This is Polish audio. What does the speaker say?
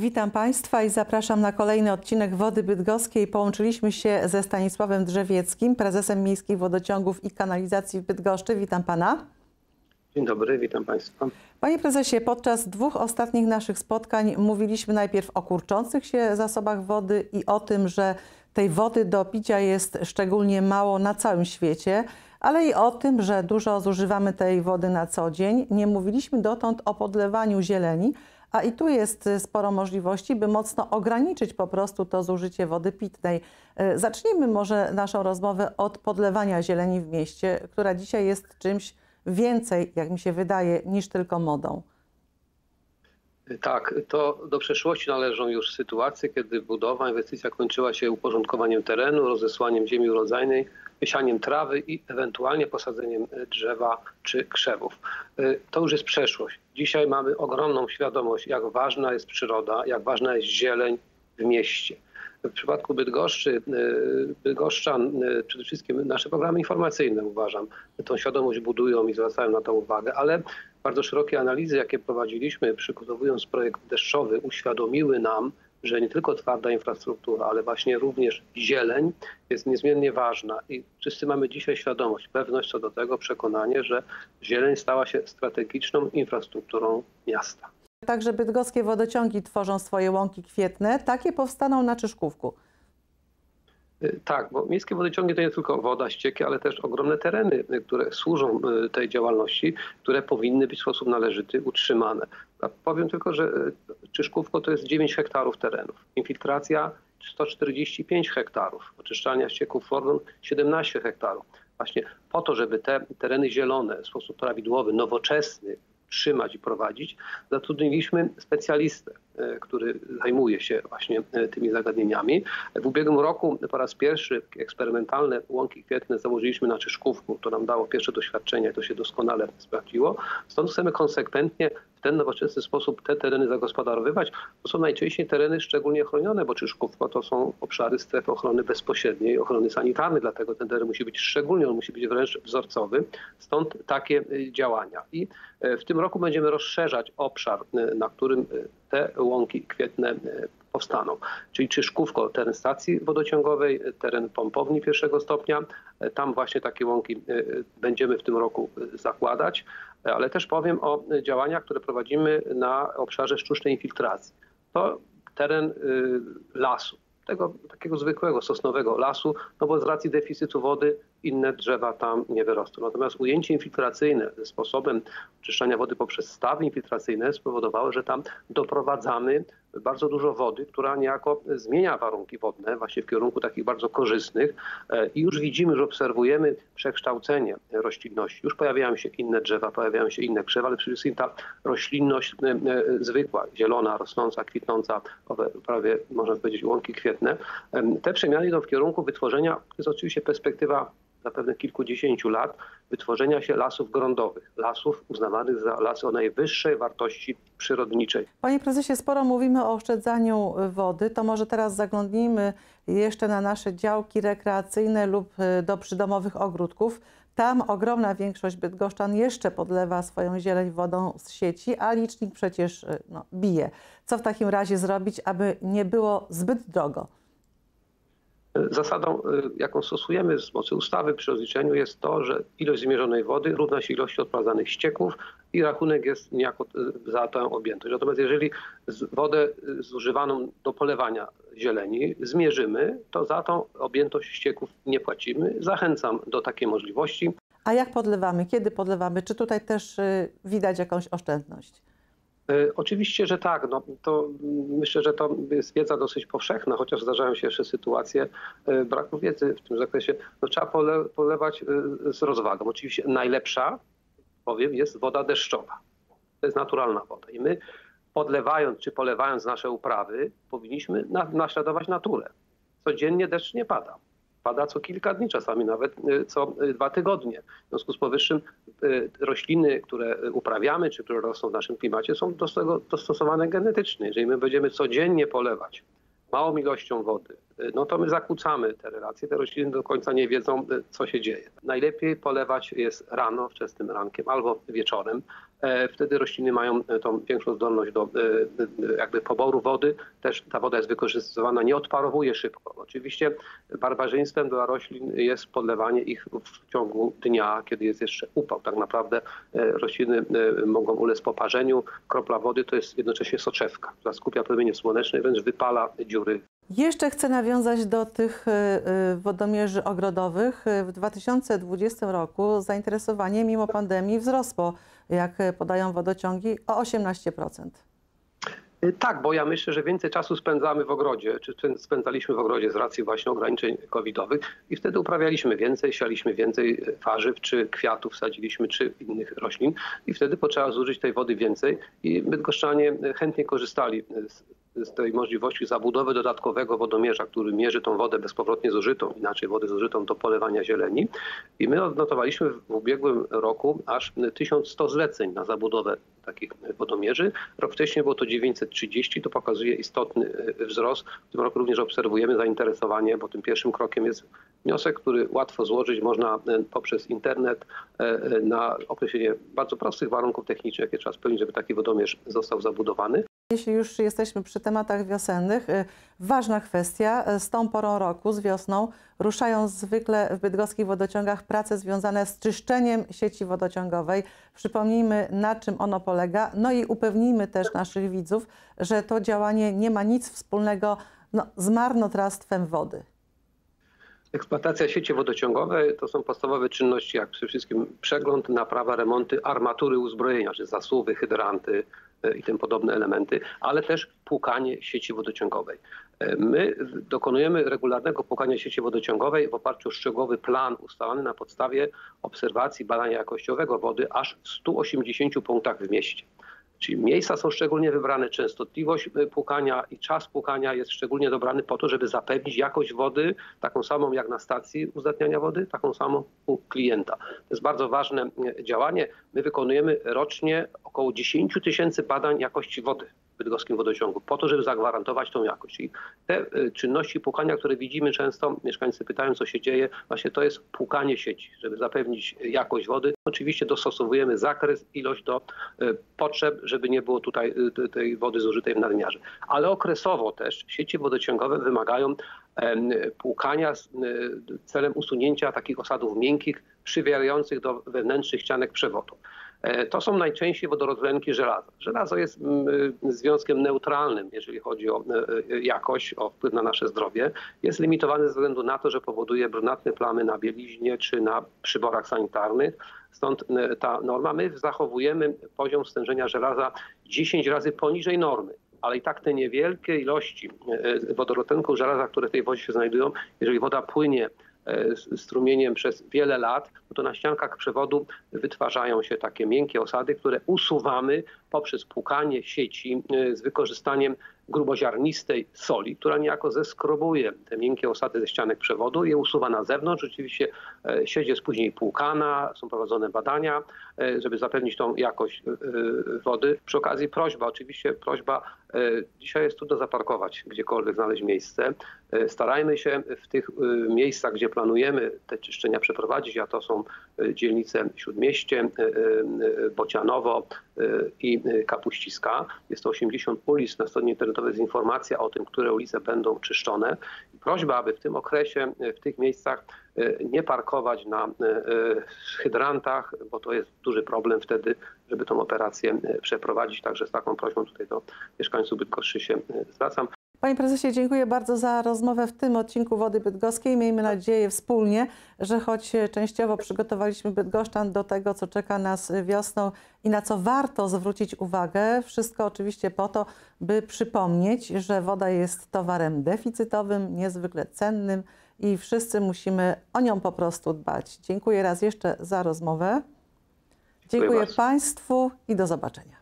Witam Państwa i zapraszam na kolejny odcinek Wody Bydgoskiej. Połączyliśmy się ze Stanisławem Drzewieckim, prezesem Miejskich Wodociągów i Kanalizacji w Bydgoszczy. Witam Pana. Dzień dobry, witam Państwa. Panie prezesie, podczas dwóch ostatnich naszych spotkań mówiliśmy najpierw o kurczących się zasobach wody i o tym, że tej wody do picia jest szczególnie mało na całym świecie, ale i o tym, że dużo zużywamy tej wody na co dzień. Nie mówiliśmy dotąd o podlewaniu zieleni, a i tu jest sporo możliwości, by mocno ograniczyć po prostu to zużycie wody pitnej. Zacznijmy może naszą rozmowę od podlewania zieleni w mieście, która dzisiaj jest czymś więcej, jak mi się wydaje, niż tylko modą. Tak, to do przeszłości należą już sytuacje, kiedy budowa, inwestycja kończyła się uporządkowaniem terenu, rozesłaniem ziemi urodzajnej, wysianiem trawy i ewentualnie posadzeniem drzewa czy krzewów. To już jest przeszłość. Dzisiaj mamy ogromną świadomość, jak ważna jest przyroda, jak ważna jest zieleń w mieście. W przypadku Bydgoszczy, bydgoszczan, przede wszystkim nasze programy informacyjne, uważam, tą świadomość budują i zwracają na to uwagę, ale bardzo szerokie analizy, jakie prowadziliśmy, przygotowując projekt deszczowy, uświadomiły nam, że nie tylko twarda infrastruktura, ale właśnie również zieleń jest niezmiernie ważna i wszyscy mamy dzisiaj świadomość, pewność co do tego, przekonanie, że zieleń stała się strategiczną infrastrukturą miasta. Także bydgoskie wodociągi tworzą swoje łąki kwietne. Takie powstaną na Czyszkówku. Tak, bo miejskie wodociągi to nie tylko woda, ścieki, ale też ogromne tereny, które służą tej działalności, które powinny być w sposób należyty utrzymane. A powiem tylko, że Czyszkówko to jest 9 hektarów terenów. Infiltracja 145 hektarów. Oczyszczalnia ścieków Fordon 17 hektarów. Właśnie po to, żeby te tereny zielone w sposób prawidłowy, nowoczesny trzymać i prowadzić, zatrudniliśmy specjalistę, który zajmuje się właśnie tymi zagadnieniami. W ubiegłym roku po raz pierwszy eksperymentalne łąki kwietne założyliśmy na Czyszkówku. To nam dało pierwsze doświadczenie, to się doskonale sprawdziło. Stąd chcemy konsekwentnie w ten nowoczesny sposób te tereny zagospodarowywać. To są najczęściej tereny szczególnie chronione, bo Czyszkówko to są obszary strefy ochrony bezpośredniej, ochrony sanitarnej, dlatego ten teren musi być szczególnie, on musi być wręcz wzorcowy. Stąd takie działania. I w tym roku będziemy rozszerzać obszar, na którym te łąki kwietne powstaną. Czyli Czyszkówko, teren stacji wodociągowej, teren pompowni pierwszego stopnia. Tam właśnie takie łąki będziemy w tym roku zakładać. Ale też powiem o działaniach, które prowadzimy na obszarze sztucznej infiltracji. To teren lasu, tego takiego zwykłego, sosnowego lasu, no bo z racji deficytu wody inne drzewa tam nie wyrosną. Natomiast ujęcie infiltracyjne ze sposobem oczyszczania wody poprzez stawy infiltracyjne spowodowało, że tam doprowadzamy bardzo dużo wody, która niejako zmienia warunki wodne właśnie w kierunku takich bardzo korzystnych i już widzimy, że obserwujemy przekształcenie roślinności. Już pojawiają się inne drzewa, pojawiają się inne krzewa, ale przede wszystkim ta roślinność zwykła, zielona, rosnąca, kwitnąca, prawie można powiedzieć łąki kwietne. Te przemiany idą w kierunku wytworzenia, to jest oczywiście perspektywa zapewne kilkudziesięciu lat, wytworzenia się lasów gruntowych, lasów uznawanych za lasy o najwyższej wartości przyrodniczej. Panie prezesie, sporo mówimy o oszczędzaniu wody, to może teraz zaglądnijmy jeszcze na nasze działki rekreacyjne lub do przydomowych ogródków. Tam ogromna większość bydgoszczan jeszcze podlewa swoją zieleń wodą z sieci, a licznik przecież bije. Co w takim razie zrobić, aby nie było zbyt drogo? Zasadą, jaką stosujemy z mocy ustawy przy rozliczeniu, jest to, że ilość zmierzonej wody równa się ilości odprowadzanych ścieków i rachunek jest niejako za tę objętość. Natomiast jeżeli wodę zużywaną do polewania zieleni zmierzymy, to za tą objętość ścieków nie płacimy. Zachęcam do takiej możliwości. A jak podlewamy? Kiedy podlewamy? Czy tutaj też widać jakąś oszczędność? Oczywiście, że tak. No, to myślę, że to jest wiedza dosyć powszechna, chociaż zdarzają się jeszcze sytuacje braku wiedzy w tym zakresie. No, trzeba polewać z rozwagą. Oczywiście najlepsza, powiem, jest woda deszczowa. To jest naturalna woda. I my podlewając czy polewając nasze uprawy powinniśmy naśladować naturę. Codziennie deszcz nie pada. Pada co kilka dni, czasami nawet co 2 tygodnie. W związku z powyższym rośliny, które uprawiamy, czy które rosną w naszym klimacie, są do tego dostosowane genetycznie. Jeżeli my będziemy codziennie polewać małą ilością wody, no to my zakłócamy te relacje. Te rośliny do końca nie wiedzą, co się dzieje. Najlepiej polewać jest rano, wczesnym rankiem albo wieczorem. Wtedy rośliny mają tą większą zdolność do jakby poboru wody. Też ta woda jest wykorzystywana, nie odparowuje szybko. Oczywiście barbarzyństwem dla roślin jest podlewanie ich w ciągu dnia, kiedy jest jeszcze upał. Tak naprawdę rośliny mogą ulec poparzeniu. Kropla wody to jest jednocześnie soczewka, która skupia promienie słoneczne, wręcz wypala dziury. Jeszcze chcę nawiązać do tych wodomierzy ogrodowych. W 2020 roku zainteresowanie mimo pandemii wzrosło, jak podają wodociągi, o 18%. Tak, bo ja myślę, że więcej czasu spędzamy w ogrodzie, czy spędzaliśmy w ogrodzie z racji właśnie ograniczeń covidowych i wtedy uprawialiśmy więcej, sialiśmy więcej warzyw, czy kwiatów sadziliśmy, czy innych roślin i wtedy potrzeba zużyć tej wody więcej i bydgoszczanie chętnie korzystali z tej możliwości zabudowy dodatkowego wodomierza, który mierzy tą wodę bezpowrotnie zużytą, inaczej wodę zużytą do polewania zieleni. I my odnotowaliśmy w ubiegłym roku aż 1100 zleceń na zabudowę takich wodomierzy. Rok wcześniej było to 930, to pokazuje istotny wzrost. W tym roku również obserwujemy zainteresowanie, bo tym pierwszym krokiem jest wniosek, który łatwo złożyć można poprzez internet na określenie bardzo prostych warunków technicznych, jakie trzeba spełnić, żeby taki wodomierz został zabudowany. Jeśli już jesteśmy przy tematach wiosennych, ważna kwestia, z tą porą roku, z wiosną, ruszają zwykle w bydgoskich wodociągach prace związane z czyszczeniem sieci wodociągowej. Przypomnijmy, na czym ono polega, no i upewnijmy też naszych widzów, że to działanie nie ma nic wspólnego z marnotrawstwem wody. Eksploatacja sieci wodociągowej to są podstawowe czynności, jak przede wszystkim przegląd, naprawa, remonty armatury uzbrojenia, czy zasuwy, hydranty i tym podobne elementy, ale też płukanie sieci wodociągowej. My dokonujemy regularnego płukania sieci wodociągowej w oparciu o szczegółowy plan ustalany na podstawie obserwacji badania jakościowego wody aż w 180 punktach w mieście. Czyli miejsca są szczególnie wybrane, częstotliwość płukania i czas płukania jest szczególnie dobrany po to, żeby zapewnić jakość wody, taką samą jak na stacji uzdatniania wody, taką samą u klienta. To jest bardzo ważne działanie. My wykonujemy rocznie około 10 000 badań jakości wody w bydgoskim wodociągu, po to, żeby zagwarantować tą jakość. I te czynności płukania, które widzimy często, mieszkańcy pytają, co się dzieje, właśnie to jest płukanie sieci, żeby zapewnić jakość wody. Oczywiście dostosowujemy zakres, ilość do potrzeb, żeby nie było tutaj tej wody zużytej w nadmiarze. Ale okresowo też sieci wodociągowe wymagają płukania celem usunięcia takich osadów miękkich, przywierających do wewnętrznych ścianek przewodu. To są najczęściej wodorozbrenki żelaza. Żelazo jest związkiem neutralnym, jeżeli chodzi o jakość, o wpływ na nasze zdrowie. Jest limitowany ze względu na to, że powoduje brunatne plamy na bieliźnie czy na przyborach sanitarnych. Stąd ta norma. My zachowujemy poziom stężenia żelaza 10 razy poniżej normy. Ale i tak te niewielkie ilości wodorozbrenków żelaza, które w tej wodzie się znajdują, jeżeli woda płynie strumieniem przez wiele lat, to na ściankach przewodu wytwarzają się takie miękkie osady, które usuwamy poprzez płukanie sieci z wykorzystaniem gruboziarnistej soli, która niejako zeskrobuje te miękkie osady ze ścianek przewodu i je usuwa na zewnątrz. Rzeczywiście sieć jest później płukana, są prowadzone badania, żeby zapewnić tą jakość wody. Przy okazji oczywiście prośba, dzisiaj jest trudno zaparkować, gdziekolwiek znaleźć miejsce. Starajmy się w tych miejscach, gdzie planujemy te czyszczenia przeprowadzić, a to są dzielnice Śródmieście, Bocianowo i Kapuściska. Jest to 80 ulic, na stronie internetowej jest informacja o tym, które ulice będą czyszczone. Prośba, aby w tym okresie, w tych miejscach nie parkować na hydrantach, bo to jest duży problem wtedy, żeby tą operację przeprowadzić. Także z taką prośbą tutaj do mieszkańców Bydgoszczy się zwracam. Panie prezesie, dziękuję bardzo za rozmowę w tym odcinku Wody Bydgoskiej. Miejmy nadzieję wspólnie, że choć częściowo przygotowaliśmy bydgoszczan do tego, co czeka nas wiosną i na co warto zwrócić uwagę, wszystko oczywiście po to, by przypomnieć, że woda jest towarem deficytowym, niezwykle cennym i wszyscy musimy o nią po prostu dbać. Dziękuję raz jeszcze za rozmowę. Dziękuję Państwu i do zobaczenia.